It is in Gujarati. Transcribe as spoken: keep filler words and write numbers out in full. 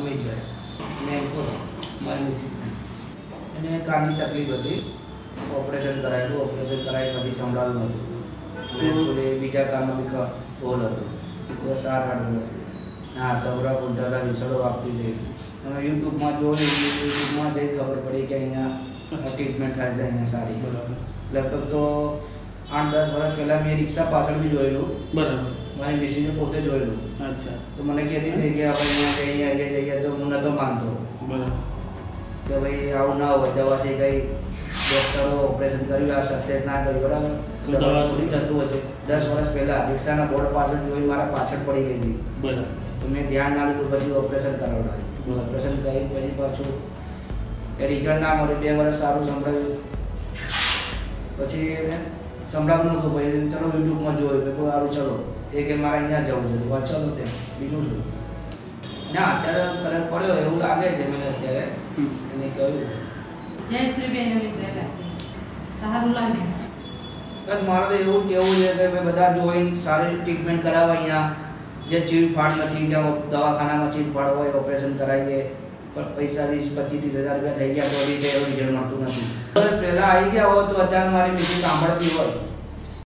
અમિતભાઈ મેં બોલો મારી મિસિસ એને કાનની તકલીફ હતી, ઓપરેશન કરાયેલું, ઓપરેશન કરાવી પછી સંભળાવ્યું નહોતું, એકચ્યુઅલી બીજા કાનમાં બી હોલ હતો, તો સાત આઠ વર્ષ હા તબરા બોલતા હતા, વિસળો વાપતી હતી. તમે યુટ્યુબમાં જોયું, યુટ્યુબમાં જઈ ખબર પડી કે અહીંયા ટ્રીટમેન્ટ થાય છે અહીંયા સારી. બરાબર. લગભગ તો આઠ દસ વર્ષ પહેલાં મેં રિક્ષા પાછળ બી જોયેલું. બરાબર. મારી મિસિસે પોતે જોયેલું. અચ્છા. તો મને કહેતી હતી કે આપણે અહીંયા કંઈ અહીંયા જઈએ તો હું નહોતો માનતો. બરાબર. કે ભાઈ આવું ના હોય, દવા છે કંઈ ડૉક્ટરો ઓપરેશન કર્યું આ સક્સેસ ના કર્યું, બરાબર, દવા છોડી થતું હશે. દસ વર્ષ પહેલાં રિક્ષાના બોર્ડ પાછળ જોઈ મારા પાછળ પડી ગઈ હતી. બરાબર. તો મેં ધ્યાન ના લીધું, પછી ઓપરેશન કરાવડાવ્યું. ઓપરેશન કરી પછી પાછું એ રિઝલ્ટ ના મળ્યું, બે વર્ષ સારું સંભળાવ્યું, પછી સંભળાવ્યું નહોતું, પછી ચલો યુટ્યુબમાં જોયું કે કોઈ સારું ચલો એ કે મારે અહીંયા જવું છે, તો ચલો તે બીજું શું. ના અત્યારે ફરક પડ્યો એવું લાગે છે મને અત્યારે. એને કહ્યું જય શ્રી બેન અમિતભાઈ સારું લાગે. બસ મારે તો એવું કેવું છે કે ભાઈ બધા જોઈને સારી ટ્રીટમેન્ટ કરાવે અહીંયા, જે ચીડફાડ નથી, જ્યાં દવાખાનામાં ચીડફાડ હોય ઓપરેશન કરાવીએ પણ પૈસા વીસ પચીસ ત્રીસ હજાર રૂપિયા થઈ ગયા તો બી એવું રિઝલ્ટ મળતું નથી. બસ પહેલાં આવી ગયા હોય તો અત્યારે મારી મિસિસ સાંભળતી હોય